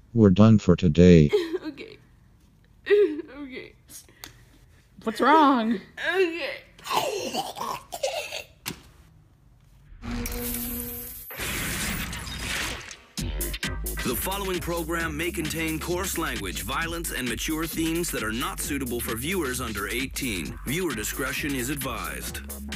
We're done for today. Okay. Okay. What's wrong? Okay. The following program may contain coarse language, violence, and mature themes that are not suitable for viewers under 18. Viewer discretion is advised.